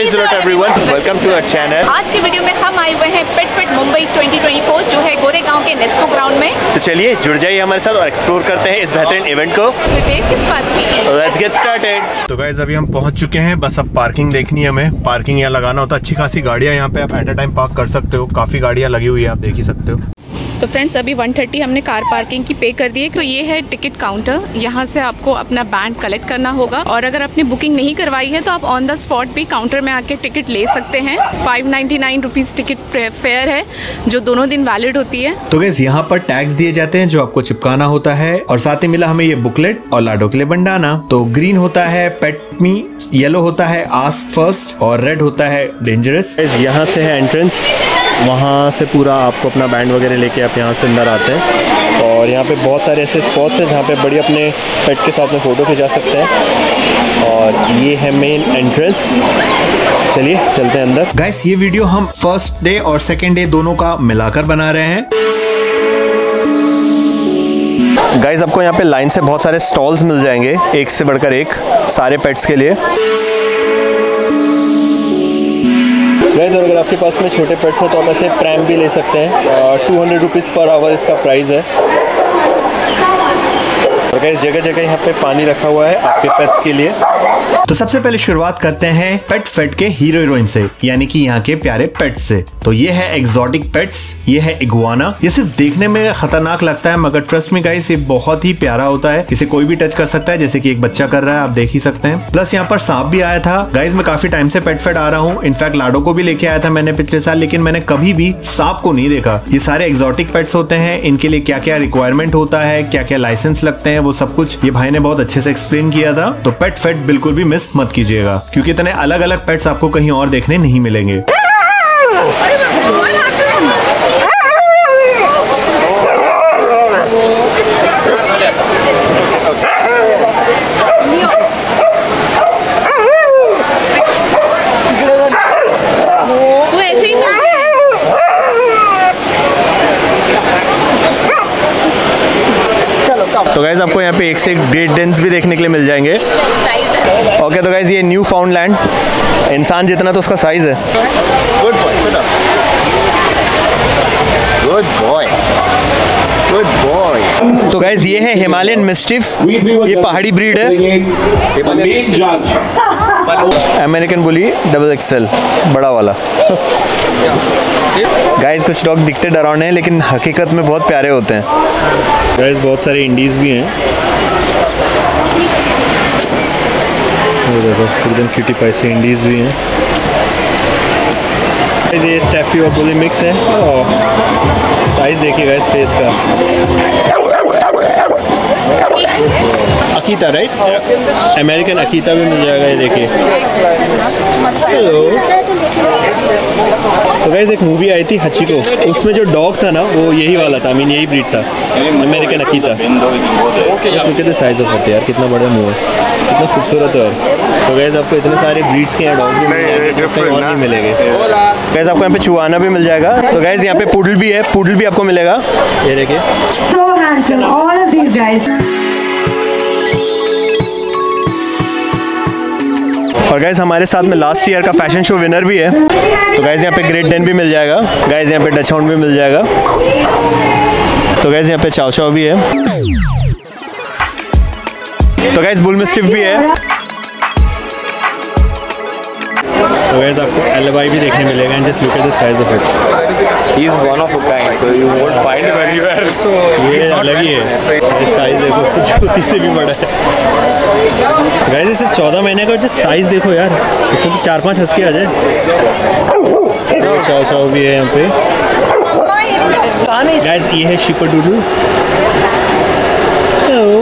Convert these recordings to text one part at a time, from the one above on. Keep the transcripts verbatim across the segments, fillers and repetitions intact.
Praise the Lord everyone, welcome to our channel। आज के video में हम आए हुए हैं pet fit Mumbai twenty twenty four जो है गोरेगांव के नेस्को ग्राउंड में। तो चलिए जुड़ जाइए हमारे साथ और एक्सप्लोर करते हैं इस बेहतरीन इवेंट को। किस बात की है? Let's get started। तो गाइस अभी हम पहुंच चुके हैं, बस अब पार्किंग देखनी है हमें। पार्किंग यहाँ लगाना होता है, अच्छी खासी गाड़ियाँ यहाँ पे आप एट अ टाइम पार्क कर सकते हो। काफी गाड़ियाँ लगी हुई है, आप देख ही सकते हो। तो फ्रेंड्स अभी वन थर्टी हमने कार पार्किंग की पे कर दी है। तो ये है टिकट काउंटर, यहाँ से आपको अपना बैंड कलेक्ट करना होगा और अगर आपने बुकिंग नहीं करवाई है तो आप ऑन द स्पॉट भी काउंटर में आके टिकट ले सकते हैं। Five ninety nine rupees ticket fare है जो दोनों दिन वैलिड होती है। तो गाइस यहाँ पर टैग्स दिए जाते हैं जो आपको चिपकाना होता है और साथ ही मिला हमें ये बुकलेट और लाडो के लिए बंडाना। तो ग्रीन होता है पेट मी, येलो होता है आस्क फर्स्ट और रेड होता है डेंजरस। यहाँ से है एंट्रेंस, वहाँ से पूरा आपको अपना बैंड वगैरह लेके आप यहाँ से अंदर आते हैं और यहाँ पे बहुत सारे ऐसे स्पॉट्स हैं जहाँ पे बड़ी अपने पेट के साथ में फ़ोटो खिंचा सकते हैं और ये है मेन एंट्रेंस। चलिए चलते हैं अंदर। गाइस ये वीडियो हम फर्स्ट डे और सेकेंड डे दोनों का मिलाकर बना रहे हैं। गाइस आपको यहाँ पे लाइन से बहुत सारे स्टॉल्स मिल जाएंगे, एक से बढ़कर एक, सारे पेट्स के लिए। गाइस और अगर आपके पास में छोटे पेट्स हैं तो आप ऐसे प्रैम भी ले सकते हैं। Two hundred rupees per hour इसका प्राइस है। और गाइस जगह जगह यहाँ पे पानी रखा हुआ है आपके पेट्स के लिए। तो सबसे पहले शुरुआत करते हैं पेट फेट के हीरो हीरोइन से, यानी कि यहाँ के प्यारे पेट्स से। तो ये है एक्सोटिक पेट्स, ये है इगुआना। ये सिर्फ देखने में खतरनाक लगता है मगर ट्रस्ट में गाइस ये बहुत ही प्यारा होता है। इसे कोई भी टच कर सकता है, जैसे कि एक बच्चा कर रहा है, आप देख ही सकते हैं। प्लस यहाँ पर सांप भी आया था। गाइस मैं काफी टाइम से पेट फेट आ रहा हूँ, इनफैक्ट लाडो को भी लेके आया था मैंने पिछले साल, लेकिन मैंने कभी भी सांप को नहीं देखा। ये सारे एक्सोटिक पेट्स होते हैं, इनके लिए क्या क्या रिक्वायरमेंट होता है, क्या क्या लाइसेंस लगते हैं, वो सब कुछ ये भाई ने बहुत अच्छे से एक्सप्लेन किया था। तो पेट फेट बिल्कुल भी मिस मत कीजिएगा क्योंकि इतने अलग अलग पेट्स आपको कहीं और देखने नहीं मिलेंगे। तो गाइज आपको यहाँ पे एक से एक ग्रेट डेंस भी देखने के लिए मिल जाएंगे। ओके okay, तो गाइज ये न्यू फाउंड लैंड, इंसान जितना तो उसका साइज है। Good boy, sit up. Good boy, good boy. तो गाइज ये है हिमालयन मिस्टिफ, ये पहाड़ी ब्रीड है। अमेरिकन बुली डबल एक्सएल बड़ा वाला। गाइज कुछ डॉग दिखते डरावने हैं लेकिन हकीकत में बहुत प्यारे होते हैं। गाइज बहुत सारे इंडीज भी हैं, देखो एकदम क्यूटी पाई से इंडीज भी हैं। गाइज ये स्टैफी और बुली मिक्स है और साइज देखिए गाइज फेस का। अकीता राइट, अमेरिकन अकीता भी मिल जाएगा, ये देखिए। हेलो। तो गाइस एक मूवी आई थी हचिको, उसमें जो डॉग था ना वो यही वाला था, आई मीन यही ब्रीड था, अमेरिकन अकीता। इसमें कितने साइज ऑफ होते हैं यार, कितना बड़ा मुंह है, कितना खूबसूरत है। तो गाइस आपको इतने सारे ब्रीड्स के डॉग भी और नहीं मिलेंगे। गाइस आपको यहाँ पे चुआना भी मिल जाएगा। तो गाइस यहाँ पे पूडल भी है, पूडल भी आपको मिलेगा, ये देखिए। और गाइज हमारे साथ में लास्ट ईयर का फैशन शो विनर भी है। तो गाइज यहाँ पे ग्रेट डेन भी मिल जाएगा, गाइज यहाँ पे डच हाउंड भी मिल जाएगा। तो गाइज यहाँ पे चाव चाव भी है। तो गाइज बुल मिस्टिफ भी है। तो गाइज आपको एलवाई भी देखने मिलेगा and just look at the size of it. He is one of a kind, so you won't find him anywhere. So ये अलग ही है, ये साइज देखो उसकी ज्योति से भी बड़ा है। गाइस ये सिर्फ चौदह महीने का, जो साइज देखो यार, इसमें तो चार पांच हंसके आ जाए। चाव चाव भी है यहाँ पे। गाइस ये है शिपाडूडल। Hello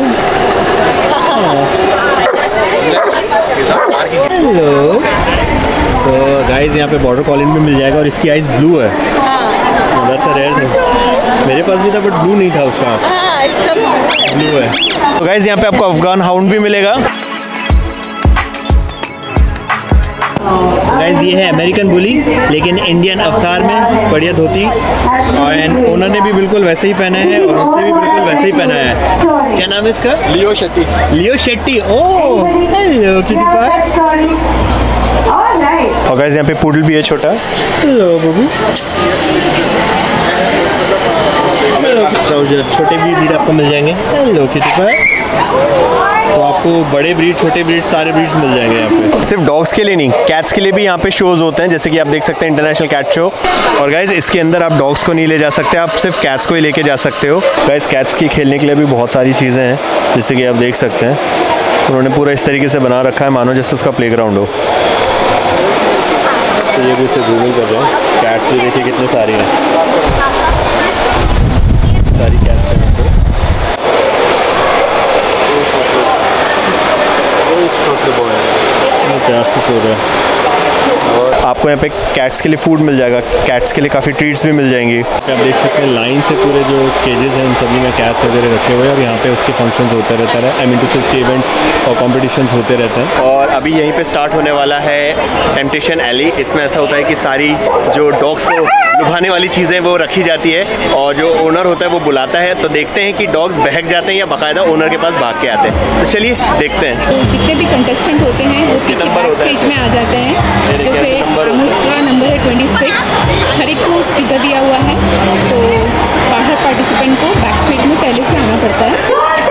hello. तो गाइस यहाँ पे बॉर्डर कॉलिन भी मिल जाएगा और इसकी आइज ब्लू है। दैट्स अ रेयर थिंग, मेरे पास भी था बट ब्लू नहीं था उसका, ब्लू है। तो गाइस यहाँ पे आपको अफगान हाउंड भी मिलेगा। गाइस ये है अमेरिकन बुली लेकिन इंडियन अवतार में, बढ़िया धोती, और ओनर ने भी बिल्कुल वैसे ही पहना है और उससे भी बिल्कुल वैसे ही पहना है। क्या नाम है इसका? Leo Shetty. Leo Shetty. Oh hello kitty pie. और गाइस यहाँ पे पूडल भी है छोटा। हेलो बाबू। छोटे भी ब्रीड आपको मिल जाएंगे। हेलो किटी पर। तो आपको बड़े ब्रीड, छोटे ब्रीड, सारे ब्रीड्स मिल जाएंगे यहाँ पे। सिर्फ डॉग्स के लिए नहीं, कैट्स के लिए भी यहाँ पे शोज होते हैं, जैसे कि आप देख सकते हैं इंटरनेशनल कैट शो। और गाइस इसके अंदर आप डॉग्स को नहीं ले जा सकते, आप सिर्फ कैट्स को ही लेके जा सकते हो। गाइस कैट्स की खेलने के लिए भी बहुत सारी चीज़ें हैं, जैसे कि आप देख सकते हैं उन्होंने पूरा इस तरीके से बना रखा है मानो जैसे उसका प्लेग्राउंड हो। तो ये भी उसे ग्रूमिंग कर रहे हैं। कैट्स भी देखिए कितने सारी हैं, सारी कैट्स हैं। हो रहा है। और आपको यहाँ पे कैट्स के लिए फूड मिल जाएगा, कैट्स के लिए काफ़ी ट्रीट्स भी मिल जाएंगी। आप देख सकते हैं लाइन से पूरे जो केजेस हैं उन सभी में कैट्स वगैरह रखे हुए हैं और यहाँ पे उसके फंक्शंस होते रहता है। आई मीन टू से उसके इवेंट्स और कॉम्पिटिशन्स होते रहते हैं। और अभी यहीं पे स्टार्ट होने वाला है टेम्पटेशन एली। इसमें ऐसा होता है कि सारी जो डॉग्स को लुभाने वाली चीज़ें वो रखी जाती है और जो ओनर होता है वो बुलाता है। तो देखते हैं कि डॉग्स बहक जाते हैं या बाकायदा ओनर के पास भाग के आते हैं। तो चलिए देखते हैं। तो जितने भी कंटेस्टेंट होते हैं वो पीछे बैक स्टेज में आ जाते हैं। जैसे आमुस का नंबर है ट्वेंटी सिक्स, हर एक को स्टिकर दिया हुआ है। तो बाहर पार्टिसिपेंट को बैक स्टेज में पहले से आना पड़ता है।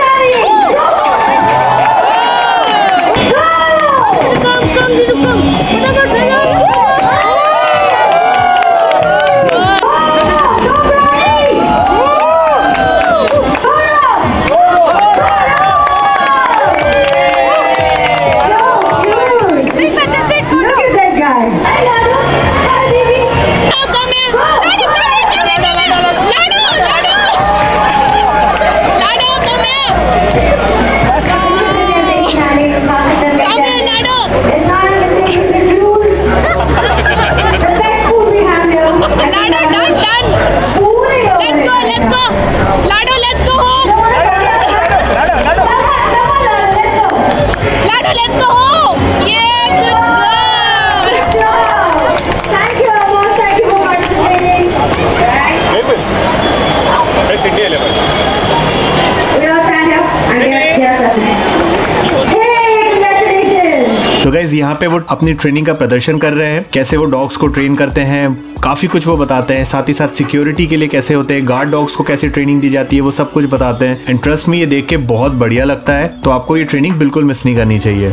तो गाइज यहाँ पे वो अपनी ट्रेनिंग का प्रदर्शन कर रहे हैं, कैसे वो डॉग्स को ट्रेन करते हैं, काफी कुछ वो बताते हैं। साथ ही साथ सिक्योरिटी के लिए कैसे होते हैं, गार्ड डॉग्स को कैसे ट्रेनिंग दी जाती है, वो सब कुछ बताते हैं। एंड ट्रस्ट में ये देख के बहुत बढ़िया लगता है। तो आपको ये ट्रेनिंग बिल्कुल मिस नहीं करनी चाहिए।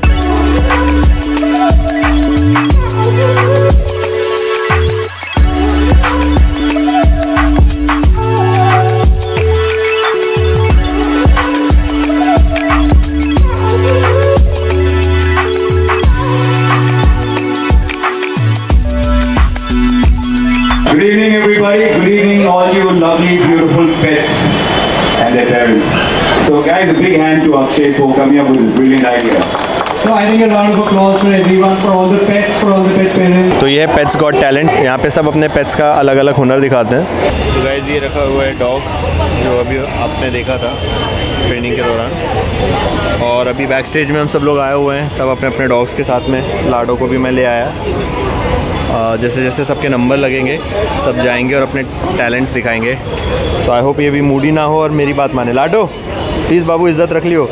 Good evening everybody, good evening all you lovely beautiful pets and their parents. So guys, a big hand to Akshay for coming up with this brilliant idea. So I think a round of applause for everyone, for all the pets, for all the pet parents. तो ये है pets got talent, यहाँ पे सब अपने pets का अलग अलग हुनर दिखाते हैं। तो गाइस ये रखा हुआ है डॉग जो अभी आपने देखा था ट्रेनिंग के दौरान। और अभी बैक स्टेज में हम सब लोग आए हुए हैं, सब अपने अपने डॉग्स के साथ में। लाडो को भी मैं ले आया। जैसे जैसे सबके नंबर लगेंगे सब जाएंगे और अपने टैलेंट्स दिखाएंगे। सो आई होप ये भी मूडी ना हो और मेरी बात माने। लाडो प्लीज़ बाबू इज़्ज़त रख लियो।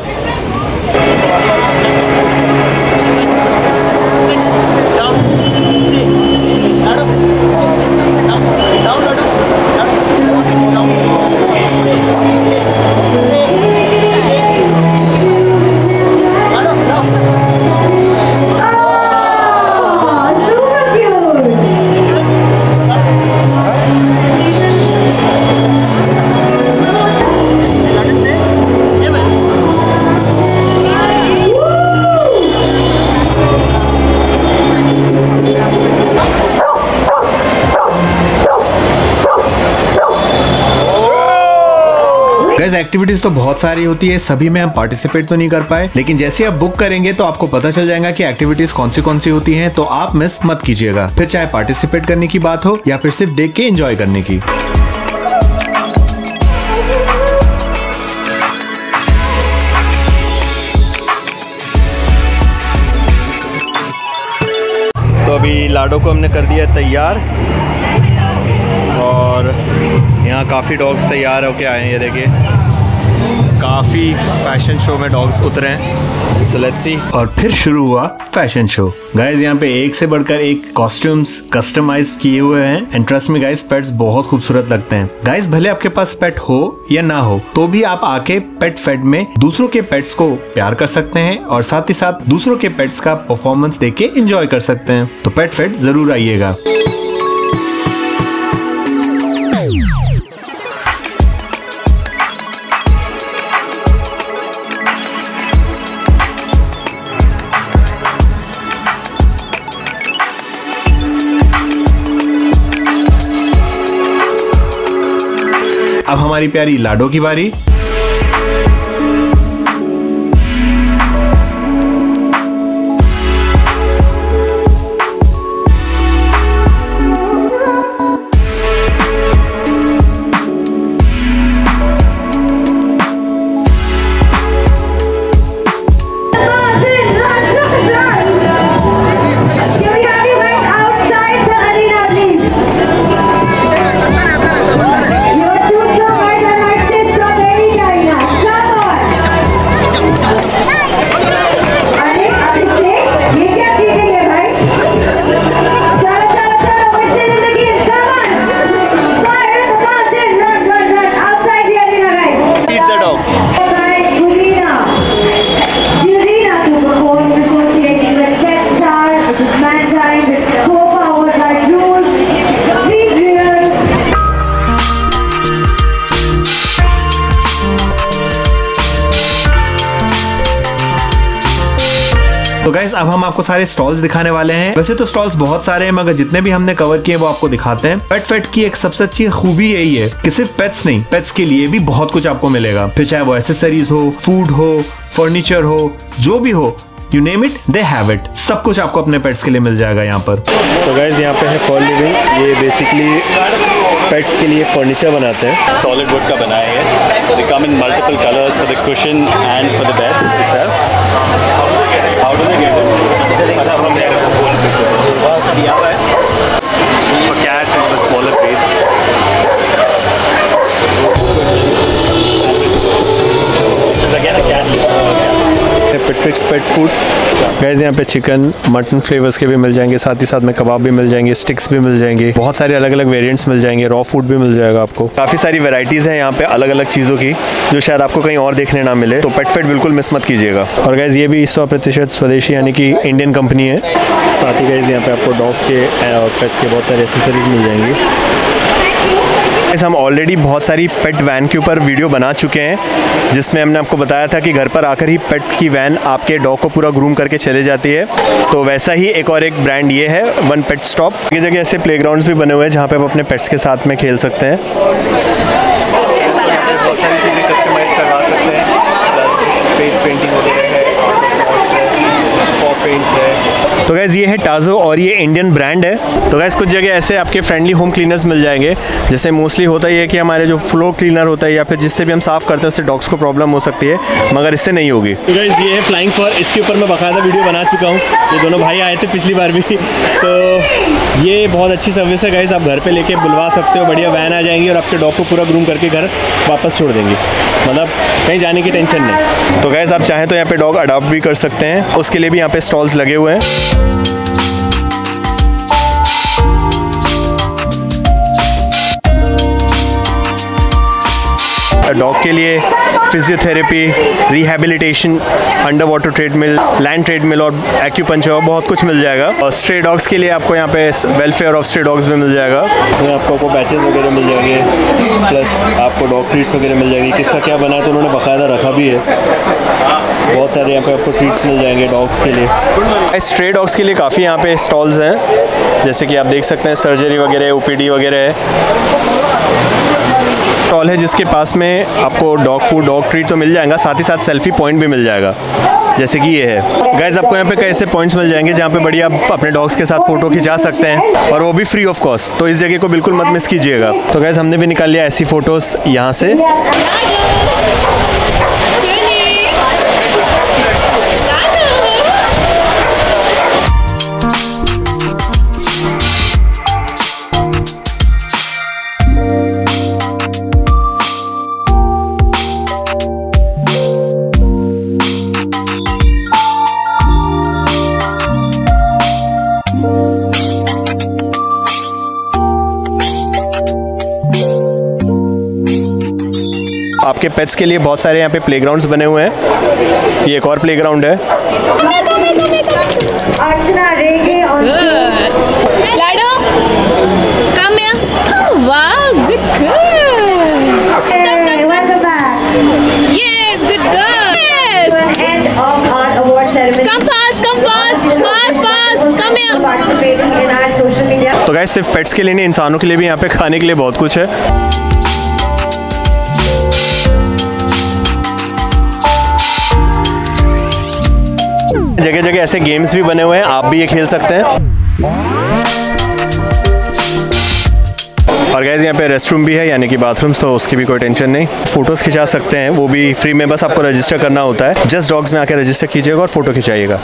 एक्टिविटीज तो बहुत सारी होती है, सभी में हम पार्टिसिपेट तो नहीं कर पाए, लेकिन जैसे आप बुक करेंगे तो आपको पता चल जाएगा कि एक्टिविटीज कौन सी कौन सी होती हैं। तो आप मिस मत कीजिएगा, फिर चाहे पार्टिसिपेट करने की बात हो या फिर सिर्फ देख के एंजॉय करने की। तो अभी लाडो को हमने कर दिया तैयार और यहाँ काफ़ी डॉग्स तैयार होके आए हैं। ये देखिए काफ़ी फैशन शो में डॉग्स उतरे हैं, सो लेट्स सी। और फिर शुरू हुआ फैशन शो। गाइस यहाँ पे एक से बढ़कर एक कॉस्ट्यूम्स कस्टमाइज्ड किए हुए हैं एंड ट्रस्ट में गाइस पेट्स बहुत खूबसूरत लगते हैं। गाइस भले आपके पास पेट हो या ना हो तो भी आप आके पेट फेड में दूसरों के पेट्स को प्यार कर सकते हैं और साथ ही साथ दूसरों के पेट्स का परफॉर्मेंस देख के एंजॉय कर सकते हैं। तो पेट फेड जरूर आइएगा। अब हमारी प्यारी लाडो की बारी। तो गाइस अब हम आपको सारे स्टॉल्स दिखाने वाले हैं। वैसे तो स्टॉल्स बहुत सारे हैं मगर जितने भी हमने कवर किए वो आपको दिखाते हैं। पेट फेड की एक सबसे अच्छी खूबी यही है कि सिर्फ पेट्स नहीं, पेट्स के लिए भी बहुत कुछ आपको मिलेगा। फिर चाहे वो एसेसरीज हो, फूड हो, फर्नीचर हो, जो भी हो, you name it they have it. सब कुछ आपको अपने पेट्स के लिए मिल जाएगा यहाँ पर। तो गाइस यहाँ पे है फॉर लिविंग, ये बेसिकली पेट्स के लिए फर्नीचर बनाते हैं। Solid wood का बनाया है। They come in multiple colors for the cushion and for the beds itself. How do they get it? अच्छा from there बस दिया हुआ है for cats and for smaller breeds. This is again a cat. Petrix pet food. Guys यहाँ पे chicken mutton flavours के भी मिल जाएंगे, साथ ही साथ में कबाब भी मिल जाएंगे, स्टिक्स भी मिल जाएंगे, बहुत सारे अलग अलग वेरिएंट्स मिल जाएंगे, रॉ फूड भी मिल जाएगा आपको। काफ़ी सारी वैरायटीज़ हैं यहाँ पे अलग अलग चीज़ों की जो शायद आपको कहीं और देखने ना मिले, तो पेट फेड बिल्कुल मिस मत कीजिएगा। और गाइस ये भी सौ प्रतिशत स्वदेशी यानी कि इंडियन कंपनी है। साथ ही गाइस यहाँ पे आपको डॉग्स के और पेट्स के बहुत सारे एसेसरीज मिल जाएंगी। हम ऑलरेडी बहुत सारी पेट वैन के ऊपर वीडियो बना चुके हैं जिसमें हमने आपको बताया था कि घर पर आकर ही पेट की वैन आपके डॉग को पूरा ग्रूम करके चले जाती है। तो वैसा ही एक और एक ब्रांड ये है वन पेट स्टॉप। ये जगह ऐसे प्लेग्राउंड्स भी बने हुए हैं जहाँ पे आप अपने पेट्स के साथ में खेल सकते हैं, बहुत सारी चीज़ें कस्टमाइज करवा सकते हैं, प्लस फेस पेंटिंग वगैरह है, पॉ पेंट्स है। तो गैस ये है टाजो और ये इंडियन ब्रांड है। तो गैस कुछ जगह ऐसे आपके फ्रेंडली होम क्लीनर्स मिल जाएंगे, जैसे मोस्टली होता ही है कि हमारे जो फ्लोर क्लीनर होता है या फिर जिससे भी हम साफ़ करते हैं उससे डॉग्स को प्रॉब्लम हो सकती है, मगर इससे नहीं होगी। तो गैस ये है फ्लाइंग फर, इसके ऊपर मैं बाकायदा वीडियो बना चुका हूँ, ये दोनों भाई आए थे पिछली बार भी। तो ये बहुत अच्छी सर्विस है गाइस, आप घर पे लेके बुलवा सकते हो, बढ़िया वैन आ जाएंगी और आपके डॉग को पूरा ग्रूम करके घर वापस छोड़ देंगी, मतलब कहीं जाने की टेंशन नहीं। तो गाइस आप चाहें तो यहाँ पे डॉग अडॉप्ट भी कर सकते हैं, उसके लिए भी यहाँ पे स्टॉल्स लगे हुए हैं। डॉग के लिए physiotherapy, rehabilitation, under water treadmill, land treadmill और एक्यूपंचर और बहुत कुछ मिल जाएगा। और स्ट्रे डॉग्स के लिए आपको यहाँ पे वेलफेयर ऑफ स्ट्रे डॉग्स भी मिल जाएगा। तो आपको को बैचेस वगैरह मिल जाएंगे, प्लस आपको डॉग ट्रीट्स वगैरह मिल जाएंगी। किसका क्या बना है तो उन्होंने बाकायदा रखा भी है। बहुत सारे यहाँ पे आपको ट्रीट्स मिल जाएंगे डॉग्स के लिए। स्ट्रे डॉग्स के लिए काफ़ी यहाँ पे स्टॉल्स हैं, जैसे कि आप देख सकते हैं सर्जरी वगैरह, ओपीडी वगैरह है। स्टॉल है जिसके पास में आपको डॉग फूड, डॉग ट्रीट तो मिल जाएगा, साथ ही साथ सेल्फी पॉइंट भी मिल जाएगा, जैसे कि ये है। गाइस आपको यहाँ पे कई ऐसे पॉइंट्स मिल जाएंगे जहाँ पे बढ़िया आप अपने डॉग्स के साथ फ़ोटो खिंचा सकते हैं और वो भी फ्री ऑफ कॉस्ट, तो इस जगह को बिल्कुल मत मिस कीजिएगा। तो गाइस हमने भी निकाल लिया ऐसी फ़ोटोज़ यहाँ से। आपके पेट्स के लिए बहुत सारे यहाँ पे प्लेग्राउंड्स बने हुए हैं। ये एक और प्लेग्राउंड है। Lado come here. Oh, wow, good girl. Welcome back. Yes, good girl. Yes. End of our award ceremony. Come fast, come fast, fast, fast. Come here. Participating in our social media. तो guys सिर्फ pets के लिए नहीं, इंसानों के लिए भी यहाँ पे खाने के लिए बहुत कुछ है। जगह जगह ऐसे गेम्स भी बने हुए हैं, आप भी ये खेल सकते हैं। और गाइस यहाँ पे रेस्टरूम भी है, यानी कि बाथरूम्स, तो उसकी भी कोई टेंशन नहीं। फोटोज़ खिंचा सकते हैं, वो भी फ्री में, बस आपको रजिस्टर करना होता है। जस्ट डॉग्स में आकर रजिस्टर कीजिएगा और फोटो खिंचाइएगा।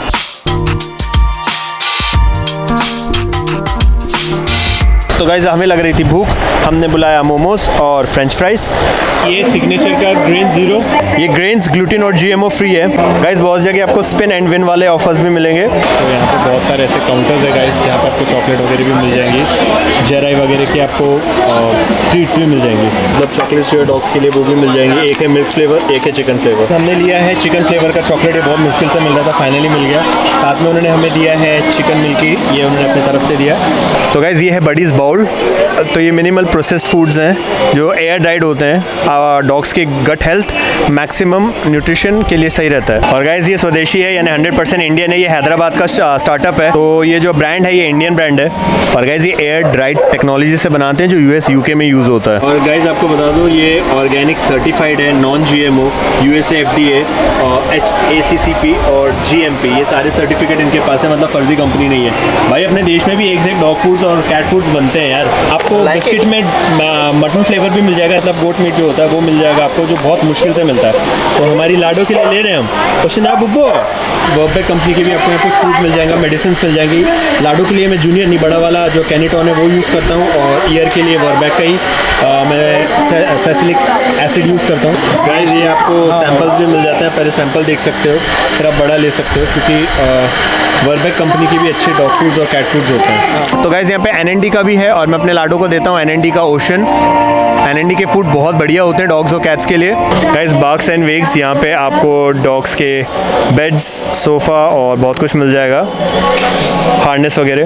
तो गाइस हमें लग रही थी भूख, हमने बुलाया मोमोज और फ्रेंच फ्राइज। ये सिग्नेचर का ग्रेन जीरो, ये ग्रेन्स ग्लूटेन और जीएमओ फ्री है। गाइस बहुत जगह आपको स्पिन एंड विन वाले ऑफर्स भी मिलेंगे। तो यहाँ पे बहुत सारे ऐसे काउंटर्स है गाइस, जहाँ पे आपको चॉकलेट वगैरह भी मिल जाएंगी, जेराई वगैरह की आपको ट्रीट्स भी मिल जाएंगी। मतलब चॉकलेट जो डॉग्स के लिए वो भी मिल जाएंगी। एक है मिल्क फ्लेवर, एक है चिकन फ्लेवर। हमने लिया है चिकन फ्लेवर का चॉकलेट, ये बहुत मुश्किल से मिल रहा था, फाइनली मिल गया। साथ में उन्होंने हमें दिया है चिकन मिल्की, ये उन्होंने अपनी तरफ से दिया। तो गाइस ये है बडीज़ बाउल। तो ये मिनिमल प्रोसेस्ड फूड्स हैं जो एयर ड्राइड होते हैं। डॉग्स की गट हेल्थ, मैक्सिमम न्यूट्रिशन के लिए सही रहता है। और गाइस ये स्वदेशी है, यानी हंड्रेड परसेंट इंडियन है। ये हैदराबाद का स्टार्टअप है, तो ये जो ब्रांड है ये इंडियन ब्रांड है। और गाइस ये एयर ड्राइड टेक्नोलॉजी से बनाते हैं, जो यूएस यूके में यूज़ होता है। और गाइस आपको बता दूँ ये ऑर्गेनिक सर्टिफाइड है, नॉन जीएमओ, यूएसए एफडीए और H A C C P और जीएमपी, ये सारे सर्टिफिकेट इनके पास है। मतलब फर्जी कंपनी नहीं है भाई। अपने देश में भी एक से एक डॉग फूड्स और कैट फूड्स बनते हैं यार। आपको बिस्किट में मटन फ्लेवर भी मिल जाएगा, मतलब गोट मीट जो होता है वो मिल जाएगा आपको, जो बहुत मुश्किल से मिलता है। तो हमारी लाडो के लिए ले रहे हैं हम क्वेश्चन आप बुब्बो। वर्बैक कंपनी के भी आपको यहाँ पे फूड मिल जाएगा, मेडिसिन मिल जाएंगी। लाडो के लिए मैं जूनियर नहीं, बड़ा वाला जो कैनिटॉन है वो यूज़ करता हूँ, और ईयर के लिए वर्बैक का ही आ, मैं सैसिलिक एसिड यूज़ करता हूँ। गाइस ये आपको सैंपल्स भी मिल जाते हैं, पहले सैंपल देख सकते हो, फिर आप बड़ा ले सकते हो, क्योंकि वर्बैक कंपनी के भी अच्छे डॉग फूड्स और कैट फूड्स होते हैं। तो गाइस यहाँ पे एन एन डी का भी है, और मैं अपने लाडो को देता हूँ एन एन डी का ओशन। एन एन डी के फूड बहुत बढ़िया होते हैं डॉग्स और कैट्स के लिए। गाइस बार्क्स एंड वेग्स, यहाँ पे आपको डॉग्स के बेड्स, सोफ़ा और बहुत कुछ मिल जाएगा, हार्नेस वगैरह।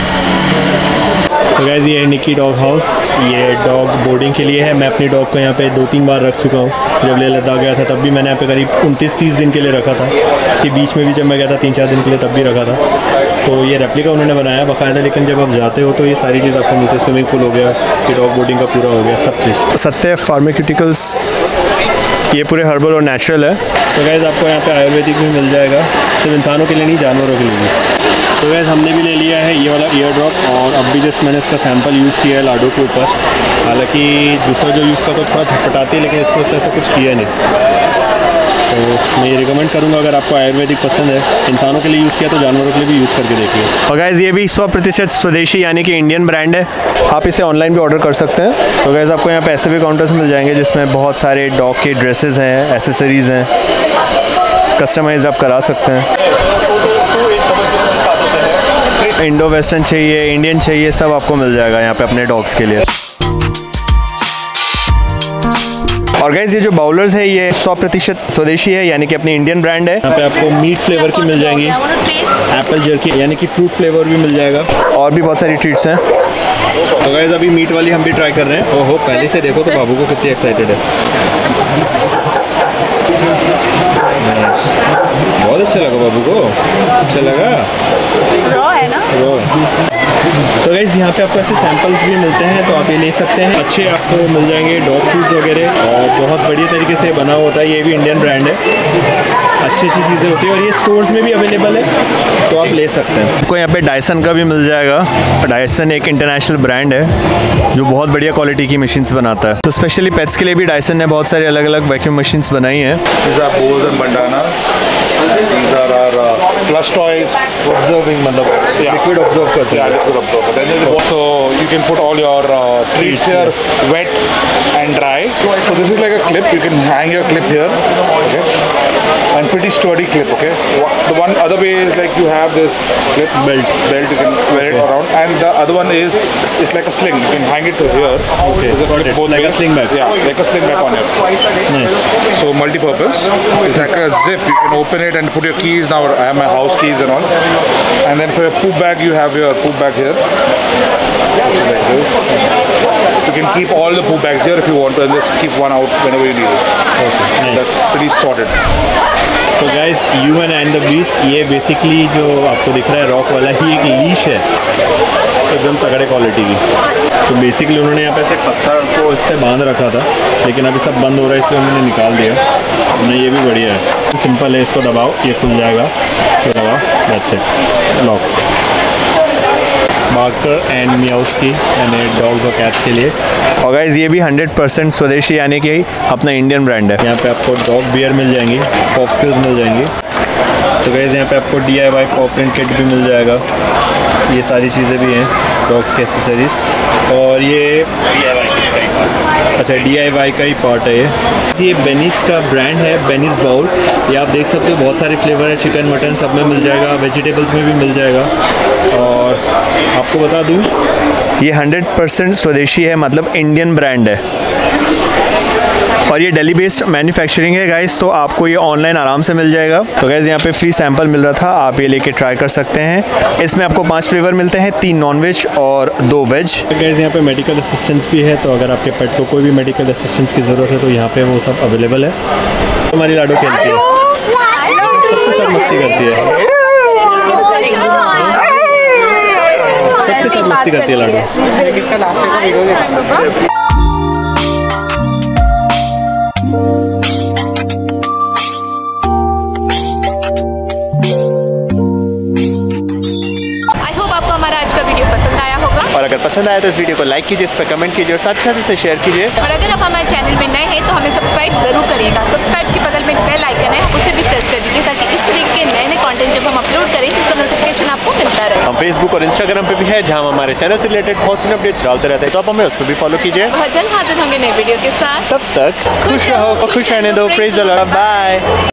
तो गाइस ये है निकी डॉग हाउस, ये डॉग बोर्डिंग के लिए है। मैं अपनी डॉग को यहाँ पे दो तीन बार रख चुका हूँ। जब लेह लद्दाख गया था तब भी मैंने यहाँ पे करीब उनतीस तीस दिन के लिए रखा था। इसके बीच में भी जब मैं गया था तीन चार दिन के लिए, तब भी रखा था। तो ये रेप्लिका उन्होंने बनाया बाकायदा, लेकिन जब आप जाते हो तो ये सारी चीज़ आपको मिलती है। स्विमिंग पूल हो गया, ये डॉग बोर्डिंग का पूरा हो गया, सब चीज़। सत्य फार्मास्यूटिकल्स, ये पूरे हर्बल और नेचुरल है। तो गाइस आपको यहाँ पे आयुर्वेदिक भी मिल जाएगा, सिर्फ इंसानों के लिए नहीं, जानवरों के लिए भी। तो गाइस हमने भी ले लिया है ये वाला ईयर ड्रॉप, और अब भी जस्ट मैंने इसका सैंपल यूज़ किया है लाडो के ऊपर। हालांकि दूसरा जो यूज़ करता तो थोड़ा झटपटाती है, लेकिन इसको इसमें से कुछ किया नहीं। तो मैं ये रिकमेंड करूँगा, अगर आपको आयुर्वेदिक पसंद है, इंसानों के लिए यूज़ किया तो जानवरों के लिए भी यूज़ करके देखिए। और गाइस ये भी सौ प्रतिशत स्वदेशी यानी कि इंडियन ब्रांड है, आप इसे ऑनलाइन भी ऑर्डर कर सकते हैं। तो गाइस आपको यहाँ पे ऐसे भी काउंटर्स मिल जाएंगे जिसमें बहुत सारे डॉग के ड्रेसेस हैं, एसेसरीज़ हैं, कस्टमाइज आप करा सकते हैं। इंडो वेस्टर्न चाहिए, इंडियन चाहिए, सब आपको मिल जाएगा यहाँ पे अपने डॉग्स के लिए। और गाइस ये जो बाउलर्स है ये सौ प्रतिशत स्वदेशी है, यानी कि अपनी इंडियन ब्रांड है। यहाँ पे आपको मीट फ्लेवर की मिल जाएंगी, एप्पल जर्की यानी कि फ्रूट फ्लेवर भी मिल जाएगा, और भी बहुत सारी ट्रीट्स हैं। तो गाइस अभी मीट वाली हम भी ट्राई कर रहे हैं। ओहो, पहले से देखो तो बाबू को कितनी एक्साइटेड है। बहुत अच्छा लगा बाबू को, अच्छा लगा, रॉ है ना, रॉ। तो गाइस यहाँ पे आपको ऐसे सैंपल्स भी मिलते हैं, तो आप ये ले सकते हैं। अच्छे आपको मिल जाएंगे डॉग फूड्स वगैरह, और बहुत बढ़िया तरीके से बना होता है। ये भी इंडियन ब्रांड है, अच्छी अच्छी चीज़ें होती है, और ये स्टोर्स में भी अवेलेबल है, तो आप ले सकते हैं। आपको यहाँ पे डायसन का भी मिल जाएगा। डायसन एक इंटरनेशनल ब्रांड है जो बहुत बढ़िया क्वालिटी की मशीन्स बनाता है। तो स्पेशली पेट्स के लिए भी डायसन ने बहुत सारे अलग अलग वैक्यूम मशीन्स बनाई हैं। These are bowls and bandanas. These are our uh, plush toys. Observing मतलब Yeah. लिक्विड ऑब्जर्व करते Yeah, हैं। liquid absorber. Then there's a- so you can put all your uh, treats here, wet and dry. So this is like a clip. You can hang your clip here. Okay. And pretty sturdy clip. Okay. Wha- The one other way is like you have this clip belt. Belt. You can wear it around. And the other one is it's like a sling. You can hang it to here. Okay, There's got it. both Like a ways. sling bag. Yeah, like a sling bag on here. Nice. So multi-purpose. It's like a zip. You can open it and put your keys. Now I have my house keys and all. And then for your poop bag, you have your poop bag here. So like this. You can keep all the poop bags here if you want to, and just keep one out whenever you need it. Okay, nice. That's pretty sorted. तो guys human and the beast, ये basically जो आपको दिख रहा है rock वाला ही एक leash है एकदम तगड़े क्वालिटी की। तो बेसिकली उन्होंने यहाँ पे से पत्थर को इससे बांध रखा था, लेकिन अभी सब बंद हो रहा है इसलिए उन्होंने निकाल दिया। नहीं, ये भी बढ़िया है, सिंपल है, इसको दबाओ ये खुल जाएगा, तो दबाओ, that's it, lock. Barker and Meowsky यानी डॉग्स और कैट्स के लिए। और गाइस ये भी हंड्रेड परसेंट स्वदेशी यानी कि अपना इंडियन ब्रांड है। यहाँ पे आपको डॉग बियर मिल जाएंगी, पॉप स्किल्स मिल जाएंगी। तो गाइस यहाँ पे आपको D I Y pop print kit भी मिल जाएगा, ये सारी चीज़ें भी हैं, डॉग्स के एसेसरीज। और ये अच्छा डी आई वाई का ही पार्ट है ये। ये बेनिस का ब्रांड है, बेनिस बाउल। ये आप देख सकते हो बहुत सारे फ्लेवर है, चिकन मटन सब में मिल जाएगा, वेजिटेबल्स में भी मिल जाएगा। और आपको बता दूँ ये हंड्रेड परसेंट स्वदेशी है, मतलब इंडियन ब्रांड है। और ये दिल्ली बेस्ड मैन्युफैक्चरिंग है गाइस, तो आपको ये ऑनलाइन आराम से मिल जाएगा। तो गाइस यहाँ पे फ्री सैंपल मिल रहा था, आप ये लेके ट्राई कर सकते हैं। इसमें आपको पांच फ्लेवर मिलते हैं, तीन नॉन वेज और दो वेज। गाइस यहाँ पे मेडिकल असिस्टेंस भी है, तो अगर आपके पेट को कोई भी मेडिकल असिस्टेंस की ज़रूरत है तो यहाँ पे वो सब अवेलेबल है। हमारी लाडो खेलती है, सबके साथ मस्ती करती है, सबके साथ मस्ती करती है लाडो। और अगर पसंद आया तो इस वीडियो को लाइक कीजिए, इस पर कमेंट कीजिए और साथ ही साथ इसे शेयर कीजिए। और अगर आप हमारे चैनल में नए हैं तो हमें सब्सक्राइब जरूर करिएगा। सब्सक्राइब के बगल में एक बेल आइकन है, उसे भी प्रेस कर दीजिए ताकि इस तरीके के नए नए कंटेंट जब हम अपलोड करें तो उसका नोटिफिकेशन आपको मिलता रहे। हम फेसबुक और इंस्टाग्राम पे भी है, जहाँ हम हमारे चैनल से रिलेटेड बहुत सारे अपडेट्स डालते रहते हैं, तो आप हमें उस पर भी फॉलो कीजिए। बहुत जल्द हाजिर होंगे नए वीडियो के साथ, तब तक खुश रहो और खुश रहने दो। Praise the Lord, bye.